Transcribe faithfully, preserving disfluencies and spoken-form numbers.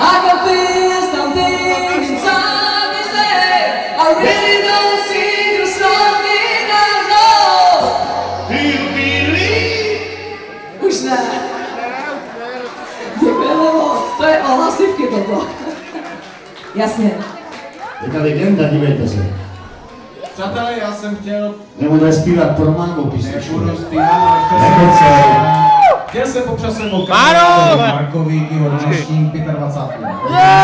I can feel something inside me say I really don't see you something I know. Do you believe? Už ne. Děkujeme moc, to je o hlasivky toto. Jasně. Jaká legenda, dívejte se. Přátelé, já jsem chtěl... Nebude zpívat pro mango písničku. Nebudu zpívat, ale chtěl jsem... Chtěl jsem popřát svého kamarádu Markovi k jeho dnešním dvacátým pátým.